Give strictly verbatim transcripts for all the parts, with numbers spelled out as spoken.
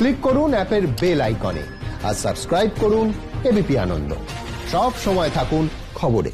Click করুন অ্যাপের bell আইকনে আর সাবস্ক্রাইব করুন এবিপি আনন্দ। সব সময় থাকুন খবরে।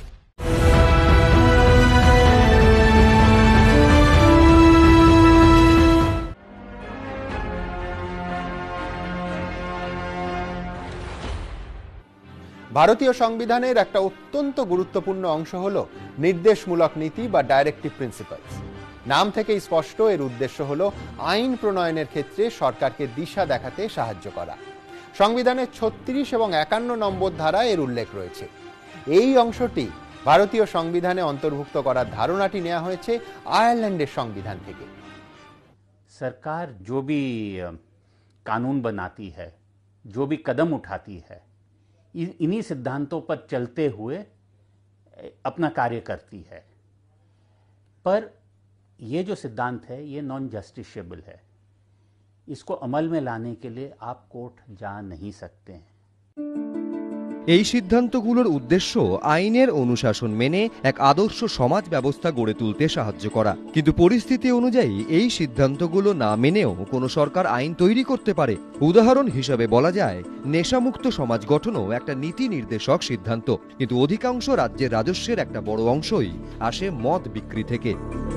ভারতীয় সংবিধানের একটা অত্যন্ত গুরুত্বপূর্ণ অংশ হলো নির্দেশমূলক নীতি বা ডাইরেক্টিভ প্রিন্সিপালস। নাম থেকেই স্পষ্ট, এর উদ্দেশ্য হলো আইন প্রণয়নের ক্ষেত্রে সরকারকে দিশা দেখাতে সাহায্য করা। সংবিধানের ছত্রিশ এবং একান্ন নম্বর ধারায় এর উল্লেখ রয়েছে। এই অংশটি ভারতীয় সংবিধানে অন্তর্ভুক্ত করার ধারণাটি নেওয়া হয়েছে আয়ারল্যান্ডের সংবিধান থেকে। सरकार जो भी कानून बनाती है, जो भी कदम उठाती है, इन्हीं सिद्धांतों पर चलते हुए अपना कार्य करती है। पर ये जो सिद्धांत है ये नॉन जस्टिसेबल है। इसको अमल में लाने के लिए आप कोर्ट जा नहीं सकते हैं। এই সিদ্ধান্তগুলোর উদ্দেশ্য আইনের অনুশাসন মেনে এক আদর্শ সমাজ ব্যবস্থা গড়ে তুলতে সাহায্য করা। কিন্তু পরিস্থিতি অনুযায়ী এই সিদ্ধান্তগুলো না মেনেও কোনো সরকার আইন তৈরি করতে পারে। উদাহরণ হিসেবে বলা যায়, নেশামুক্ত সমাজ গঠনও একটা নীতি নির্দেশক সিদ্ধান্ত, কিন্তু অধিকাংশ রাজ্যের রাজস্বের একটা বড় অংশই আসে মদ বিক্রি থেকে।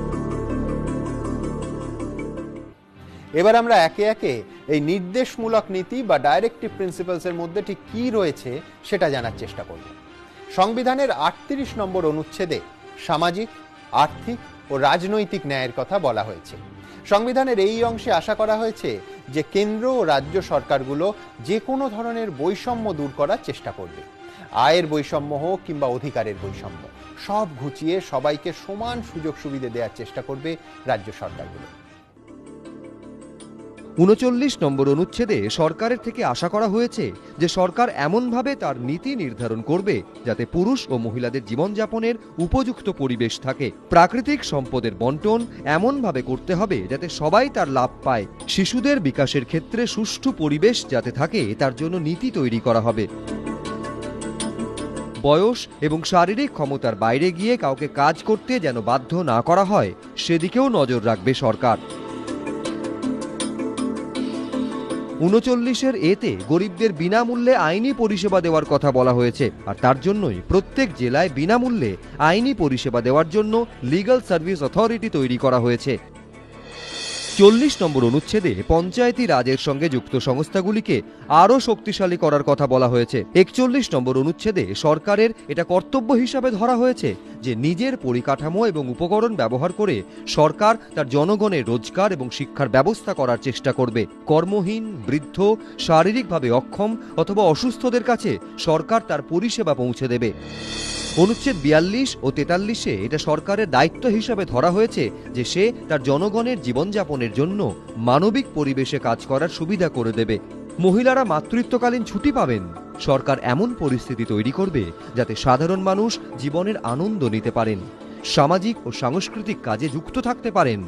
এবার আমরা একে একে এই নির্দেশমূলক নীতি বা ডাইরেক্টিভ প্রিন্সিপালস এর মধ্যে ঠিক কি রয়েছে সেটা জানার চেষ্টা করব। সংবিধানের আটত্রিশ নম্বর অনুচ্ছেদে সামাজিক, আর্থিক ও রাজনৈতিক ন্যায়ের কথা বলা হয়েছে। সংবিধানের এই অংশে আশা করা হয়েছে যে কেন্দ্র ও রাজ্য সরকারগুলো যে কোনো ধরনের বৈষম্য দূর করার চেষ্টা করবে। আয়ের বৈষম্য হোক কিংবা অধিকারের বৈষম্য, সব ঘুচিয়ে সবাইকে সমান সুযোগ সুবিধা দেওয়ার চেষ্টা করবে রাজ্য সরকারগুলো। উনচল্লিশ নম্বর অনুচ্ছেদে সরকারের থেকে আশা করা হয়েছে যে সরকার এমনভাবে তার নীতি নির্ধারণ করবে যাতে পুরুষ ও মহিলাদের জীবনযাপনের উপযুক্ত পরিবেশ থাকে। প্রাকৃতিক সম্পদের বন্টন এমনভাবে করতে হবে যাতে সবাই তার লাভ পায়। শিশুদের বিকাশের ক্ষেত্রে সুষ্ঠু পরিবেশ যাতে থাকে তার জন্য নীতি তৈরি করা হবে। বয়স এবং শারীরিক ক্ষমতার বাইরে গিয়ে কাউকে কাজ করতে যেন বাধ্য না করা হয় সেদিকেও নজর রাখবে সরকার। উনচল্লিশের এতে গরিবদের বিনামূল্যে আইনি পরিষেবা দেওয়ার কথা বলা হয়েছে, আর তার জন্যই প্রত্যেক জেলায় বিনামূল্যে আইনি পরিষেবা দেওয়ার জন্য লিগ্যাল সার্ভিস অথরিটি তৈরি করা হয়েছে। চল্লিশ নম্বর অনুচ্ছেদে পঞ্চায়েতি রাজের সঙ্গে যুক্ত সংস্থাগুলিকে আরও শক্তিশালী করার কথা বলা হয়েছে। একচল্লিশ নম্বর অনুচ্ছেদে সরকারের এটা কর্তব্য হিসাবে ধরা হয়েছে যে নিজের পরিকাঠামো এবং উপকরণ ব্যবহার করে সরকার তার জনগণের রোজগার এবং শিক্ষার ব্যবস্থা করার চেষ্টা করবে। কর্মহীন, বৃদ্ধ, শারীরিকভাবে অক্ষম অথবা অসুস্থদের কাছে সরকার তার পরিষেবা পৌঁছে দেবে। অনুচ্ছেদ বিয়াল্লিশ ও তেতাল্লিশে এটা সরকারের দায়িত্ব হিসাবে ধরা হয়েছে যে সে তার জনগণের জীবনযাপনের জন্য মানবিক পরিবেশে কাজ করার সুবিধা করে দেবে। মহিলারা মাতৃত্বকালীন ছুটি পাবেন। সরকার এমন পরিস্থিতি তৈরি করবে যাতে সাধারণ মানুষ জীবনের আনন্দ নিতে পারেন, সামাজিক ও সাংস্কৃতিক কাজে যুক্ত থাকতে পারেন।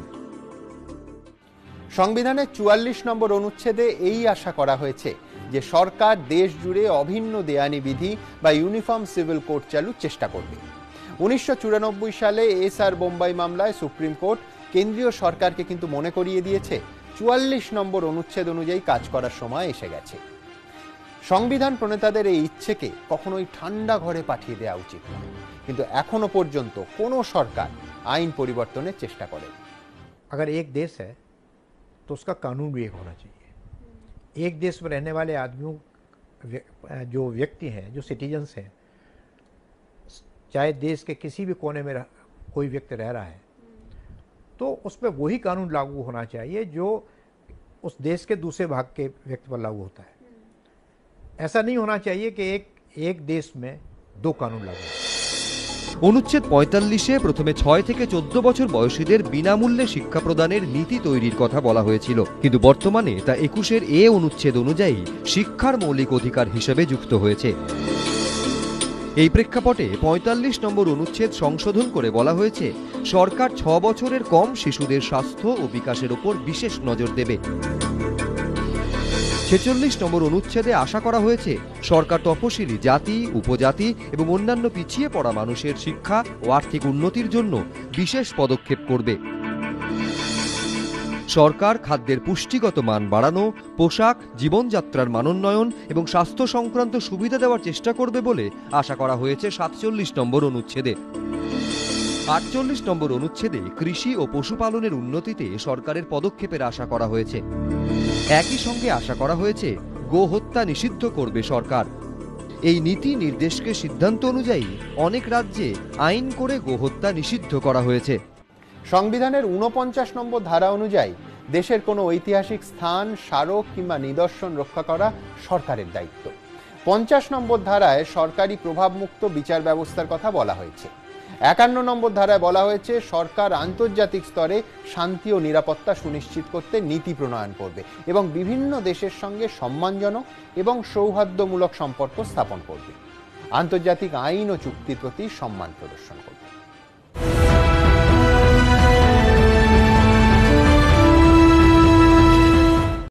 সংবিধানের চুয়াল্লিশ নম্বর অনুচ্ছেদে এই আশা করা হয়েছে যে সরকার দেশ জুড়ে অভিন্ন দেয়ানি বিধি বা ইউনিফর্ম সিভিল কোড চালুর চেষ্টা করবে। উনিশশো চুরানব্বই সালে এস আর বোম্বাই মামলায় সুপ্রিম কোর্ট কেন্দ্রীয় সরকারকে কিন্তু মনে করিয়ে দিয়েছে চুয়াল্লিশ নম্বর অনুচ্ছেদ অনুযায়ী কাজ করার সময় এসে গেছে। সংবিধান প্রণেতাদের এই ইচ্ছেকে কখনোই ঠান্ডা ঘরে পাঠিয়ে দেওয়া উচিত নয়, কিন্তু এখনো পর্যন্ত কোনো সরকার আইন পরিবর্তনের চেষ্টা করে। अगर एक देश है तो उसका कानून भी एक होना चाहिए। एक देश में रहने वाले आदमियों जो व्यक्ति हैं, जो सिटीजन्स हैं, चाहे देश के किसी भी कोने में कोई व्यक्ति रह रहा है तो उस पर वही कानून लागू होना चाहिए जो उस देश के दूसरे भाग के व्यक्ति पर लागू होता है। ऐसा नहीं होना चाहिए कि एक एक देश में दो कानून लागू हों। অনুচ্ছেদ পঁয়তাল্লিশে প্রথমে ছয় থেকে চোদ্দ বছর বয়সীদের বিনামূল্যে শিক্ষা প্রদানের নীতি তৈরির কথা বলা হয়েছিল, কিন্তু বর্তমানে তা একুশের এ অনুচ্ছেদ অনুযায়ী শিক্ষার মৌলিক অধিকার হিসেবে যুক্ত হয়েছে। এই প্রেক্ষাপটে পঁয়তাল্লিশ নম্বর অনুচ্ছেদ সংশোধন করে বলা হয়েছে সরকার ছ বছরের কম শিশুদের স্বাস্থ্য ও বিকাশের উপর বিশেষ নজর দেবে। ছেচল্লিশ নম্বর অনুচ্ছেদে আশা করা হয়েছে সরকার তফসিলি জাতি, উপজাতি এবং অন্যান্য পিছিয়ে পড়া মানুষের শিক্ষা ও আর্থিক উন্নতির জন্য বিশেষ পদক্ষেপ করবে। সরকার খাদ্যের পুষ্টিগত মান বাড়ানো, পোশাক, জীবনযাত্রার মানোন্নয়ন এবং স্বাস্থ্য সংক্রান্ত সুবিধা দেওয়ার চেষ্টা করবে বলে আশা করা হয়েছে সাতচল্লিশ নম্বর অনুচ্ছেদে। আটচল্লিশ নম্বর অনুচ্ছেদে কৃষি ও পশুপালনের উন্নতিতে সরকারের পদক্ষেপের আশা করা হয়েছে। একই সঙ্গে আশা করা হয়েছে গোহত্যা নিষিদ্ধ করবে সরকার। এই নীতি নির্দেশকে সিদ্ধান্ত অনুযায়ী অনেক রাজ্যে আইন করে গোহত্যা নিষিদ্ধ করা হয়েছে। সংবিধানের ঊনপঞ্চাশ নম্বর ধারা অনুযায়ী দেশের কোনো ঐতিহাসিক স্থান, স্মারক কিংবা নিদর্শন রক্ষা করা সরকারের দায়িত্ব। পঞ্চাশ নম্বর ধারায় সরকারি প্রভাবমুক্ত বিচার ব্যবস্থার কথা বলা হয়েছে। একান্ন নম্বর ধারায় বলা হয়েছে সরকার আন্তর্জাতিক স্তরে শান্তি ও নিরাপত্তা সুনিশ্চিত করতে নীতি প্রণয়ন করবে এবং বিভিন্ন দেশের সঙ্গে সম্মানজনক এবং সৌহার্দ্যমূলক সম্পর্ক স্থাপন করবে, আন্তর্জাতিক আইন ও চুক্তির প্রতি সম্মান প্রদর্শন করবে।